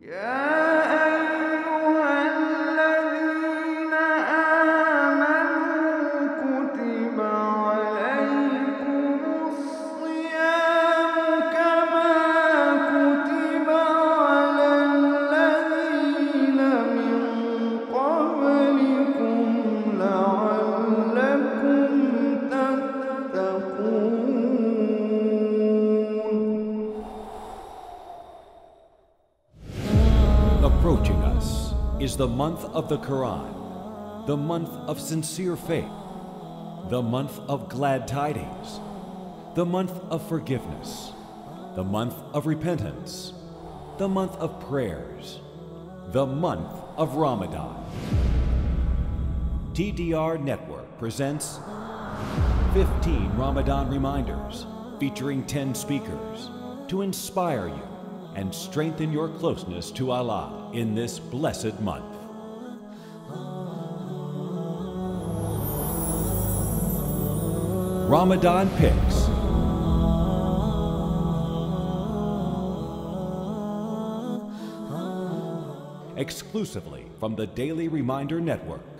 Approaching us is the month of the Qur'an, the month of sincere faith, the month of glad tidings, the month of forgiveness, the month of repentance, the month of prayers, the month of Ramadan. TDR Network presents 15 Ramadan reminders featuring 10 speakers to inspire you and strengthen your closeness to Allah in this blessed month. Ramadan Picks. Exclusively from the Daily Reminder Network.